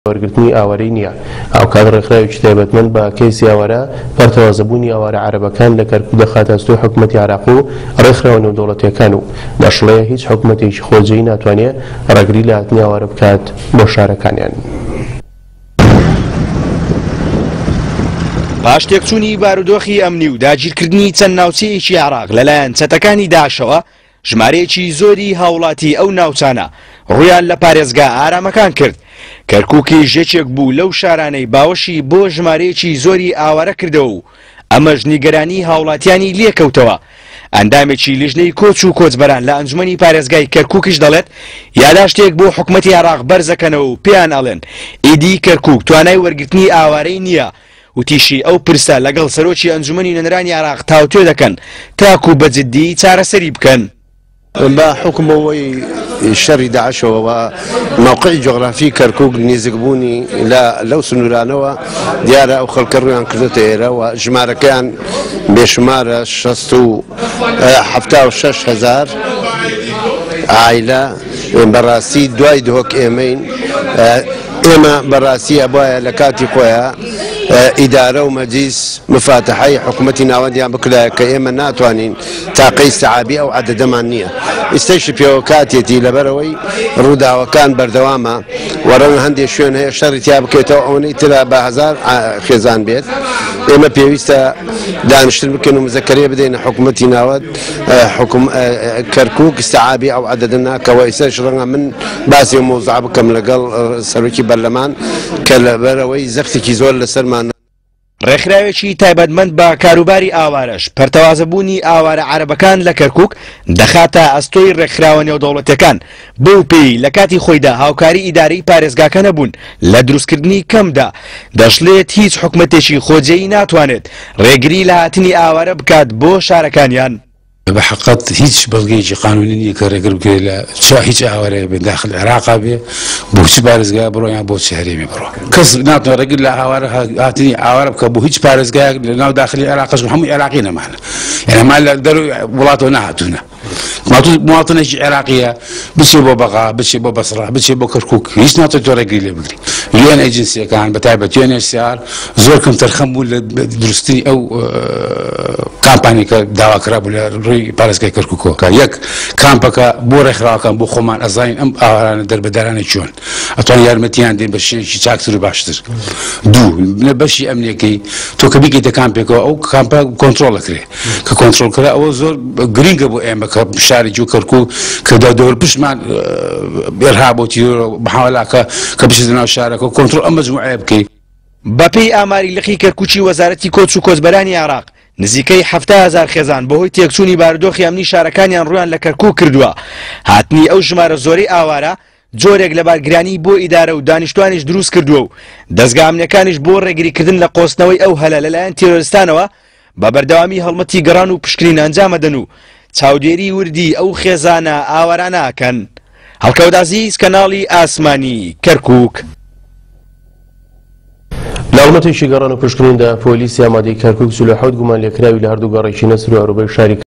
وەرگرتنی ئاوارەی نییە. ئاوکات ڕێکخراوێکی تایبەتمەند بە کەیسی ئاوارە پەرتەوازەبوونی ئاوارە عەرەبەکان لە کەرکووک دەخاتە ئەستۆی حکوومەتی عێراق و ڕێکخراوە نێودەوڵەتیەکان و دەشڵەیە هیچ حکوومەتێکی خۆجێی ناتوانێت ڕێگری لە هاتنی ئاوارە بکات بۆ شارەکانیان. پاش تێکچوونی بارودۆخی ئەمنی و داگیرکردنی چەند ناوچەیەکی عێراق لەلایەن چەتەکانی داعشەوە، ژمارەیەکی زۆری هاوڵاتی ئەو ناوچانە ڕوویان لە پارێزگا ئارامەکان کرد. کەرکووکی ژێچێک بوو لەو شارانەی باوەشی بۆ ژمارەیەکی زۆری ئاوارە کردەوە و ئەمەش نیگەرانی هاوڵاتیانی لێکەوتەوە. ئەندامێکی لیژنەی کۆچ و کۆچبەران لە ئەنجومەنی پارێزگای کەرکووکیش دەڵێت یاداشتێک بۆ حکوومەتی عێراق بەرزەکەنەوە و پێیان ئەڵێن ئیدی کەرکووک توانای وەرگرتنی ئاوارەی نییە و تیشی ئەو پرسە لەگەڵ سەرۆکی ئەنجومەنی نوێنەرانی عێراق تاوتوێ دەکەن تاکو بەجددی چارەسەری بکەن. بحكمه شر داعش وموقع جغرافي كركوك نيزقبوني لا لو سنورانوا ديارة أو خلكروان كردتيرا وجمارة كان بشمارة شستو حفتاو 6000 عائلة براسي دواي دوك إيمين إما براسي أبويا لكاتي خويا إدارة ومجلس مفاتحي حكومتنا وديان بكلا كإما ناتوانين تاقي استعابي أو عدد مانية استشفي وكاتيتي لبروي رودا وكان بردواما ورنا هندي شون هي شرطي بكيتو أوني ترى بهزار خزان بيت إما بيويستا دانشتر بكنو مذكرية بدينا حكومتنا ود حكم كركوك استعابي أو عددنا كويساشرنا من باسي موزع بكم لقل سروكي برلمان كالبروي زختي زول لسرمان. ڕێکخراوێکی تایبەتمەند بە کاروباری ئاوارەش پەرتەوازەبوونی ئاوارە عەرەبەکان لە کەرکووک دەخاتە ئەستۆی ڕێکخراوە نێودەوڵەتیەکان بۆ پێی لە کاتی خۆیدا هاوکاری ئیدارەی پارێزگاکە نەبوون لە دروستکردنی کەمدا دەشڵێت هیچ حکوومەتێکی خۆجێی ناتوانێت ڕێگری لە هاتنی ئاوارە بکات بۆ شارەکانیان. بحقت هیچ بەڵگەیەکی قانونی کە ڕێگر بکرێت لە هیچ ئاوارەیە بێ داخل عێراقا بێ بۆ هیچ پارێزگای بڕۆ یان بۆ چ هەرێمی بڕۆ کەس ناتوانێت ڕێگر لە ئاوارە هاتنی ئاوارە بکە بۆ هیچ پارێزگایەک لە ناو داخلی عێراقش هەمووی عێراقی نەمانە یعنی هەمان لە دەروی وڵاتەوە نەهاتوونە مواطنێکی عێراقیە بچێ بۆ بەغا بچێ بۆ بەسڕا بچێ بۆ کەرکووک هیچ ناتوانێت تۆ ڕێگری لێ بگری. یۆن ئێجنسیەکان بەتایبەت UNHCR زۆر کەم تەرخەم بوو لە دروستی ئەو کامپانی کە داواکرا بوو لە ڕووی پارێزگای کەرکووکەوە یەک کامپەکە بۆ ڕێکخراوەکان بۆ خۆمان ئەزانین ئەم ئاوارانە دەربەدارانە چۆن ئەتوانین یارمەتیان دێن بە شێوەیەکی چاکتر و باشتر. دوو لە بەشی ئەمنیەکەی تۆ کە بیکەیتە کامپێکەوە ئەو کامپە کۆنتڕۆڵ دەکرێت کە کۆنتڕۆڵکرا ئەوە زۆر گرینگە بۆ ئێمە کە شارێکی و کەرکووک کە دەور پشتمان ئێرهابۆتی بەحاوەلاکە کە بچێتە ناو شارەکە کۆنتڕۆڵ ئەم مەجموعەیە بکەیت. بەپێی ئاماری لەخی کەرکووکی وەزارەتی کۆچ و کۆچبەرانی عێراق نزیکەی 70000 خێزان بەهۆی تێکچوونی بارودۆخی ئەمنی شارەکانیان ڕویان لە کەرکووک کردووە. هاتنی ئەو ژمارە زۆرەی ئاوارە جۆرێک لە بارگرانی بۆ ئیدارە و دانیشتوانیش دروست کردووە و دەستگا ئەمنیەکانیش بۆ ڕێگریکردن لە قۆستنەوەی ئەو هەلە لەلایەن تێرۆریستانەوە بە بەردەوامی هەڵمەتی گەڕان و پشکنین ئەنجامەدەن و چاودێری وردی ئەو خێزانە ئاوارانە ئەکەن. هەڵکەوت عەزیز کەناڵی ئاسمانی کەرکووک. لە هەڵمەتێکی گەڕان و پشکنیندا پۆلیسی ئامادەی کەرکووک 47 گومان لێکراوی لە هەردوو گەڕێکی نەسر و ئەوروبەی شاری